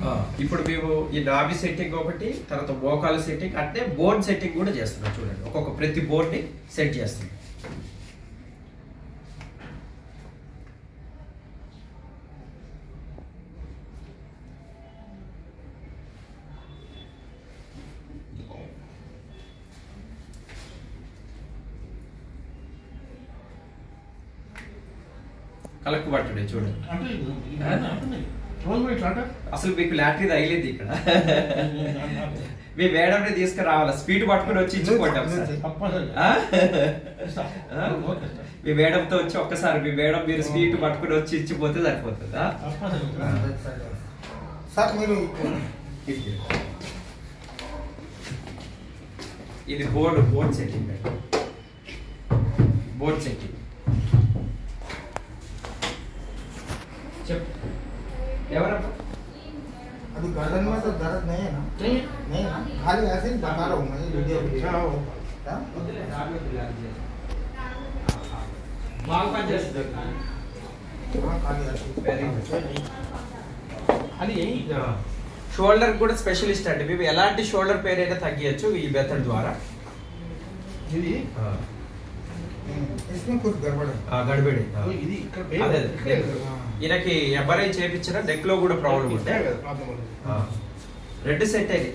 ఇప్పుడు మేము ఈ నాభి సెట్టింగ్ ఒకటి, తర్వాత మోకాలు సెట్టింగ్, అంటే బోన్ సెట్టింగ్ కూడా చేస్తున్నాం. చూడండి, ఒక్కొక్క ప్రతి బోన్ ని సెట్ చేస్తున్నాం. కలక్కు పట్టుడే చూడండి. అసలు మీకు లాటరీ తగిలింది ఇక్కడ. మీ మేడం తీసుకురావాలా, స్పీడ్ పట్టుకుని వచ్చి ఇచ్చుకోండి ఒకసారి. మీ మేడంతో వచ్చి ఒక్కసారి మీ మేడం మీరు స్పీడ్ పట్టుకుని వచ్చి ఇచ్చిపోతే సరిపోతుందా? ఇది బోర్డ్ సెట్టింగ్. బోర్డ్ సెట్టింగ్ ఎవరమ్మా? अभी गर्दन में तो दर्द नहीं है ना? नहीं ना, खाली ऐसे ही बता रहा हूँ मैं वीडियो షోల్డర్ కూడా స్పెషలిస్ట్ అండి. మేము ఎలాంటి షోల్డర్ పెయిన్ అయినా తగ్గించచ్చు ఈ మెథడ్ ద్వారా. ఇది इसमें कुछ गड़बड़ है. గడబడి ఇది అదే ఈయనకి ఎంఆర్ఐ చేయించిన నెక్ లో కూడా ప్రాబ్లం ఉంటే రెడ్ సెట్ అయ్యి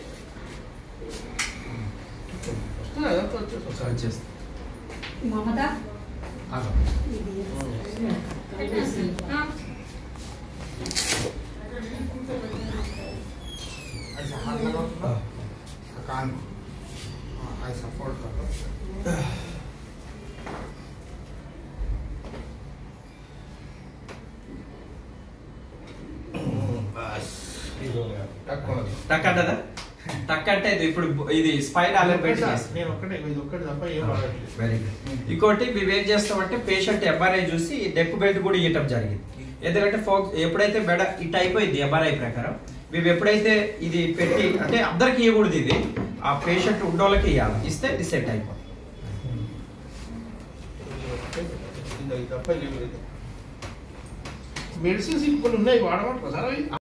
ऐसा हाथ लगाओ कान ऐसा फोल्ड करो. టక్ అంటదా? టక్ అంటే ఇప్పుడు ఇది స్పైన్ అలర్ట్. ఇంకోటి మేము ఏం చేస్తామంటే పేషెంట్ ఎంఆర్ఐ చూసి నెక్ బెల్ట్ కూడా ఇవ్వటం జరిగింది. ఎందుకంటే ఎప్పుడైతే మెడ ఇట్ అయిపోయింది ఎంఆర్ఐ ప్రకారం, మేము ఎప్పుడైతే ఇది పెట్టి అంటే అందరికి ఇవ్వకూడదు, ఇది ఆ పేషెంట్ ఉండోళ్ళకి ఇవ్వాలి. ఇస్తే డిసెట్ అయిపోతుంది. మెడిసిన్స్ కొన్ని ఉన్నాయి వాడమంటారు సార్.